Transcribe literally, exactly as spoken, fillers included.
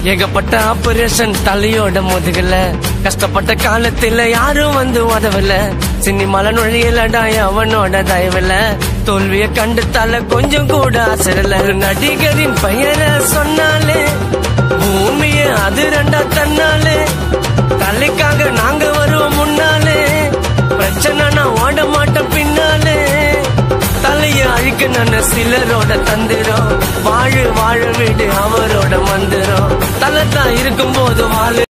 ஏகப்பட்ட ஆபரேஷன் தலையோட முதுகல, கஷ்டப்பட்ட காலத்துல யாரும் வந்து உதவல. சினிமால நுழையலடா அவனோட தயவுல, தோல்விய கண்டு தலை கொஞ்சம் கூட அசரல. ஒரு நடிகரின் பெயரை சொன்னாலே பூமிய அது ரெண்டா தன்னாலே, தலைக்காக நாங்க வருவோம் முன்னாலே, பிரச்சனை நான் ஓட மாட்டோம் பின்னாலே. தலைய அழிக்க நான் சிலரோட தந்திரம், வாழு வாழ வீடு அவரோட மந்திரம். தலை தான் இருக்கும் போது வாழு.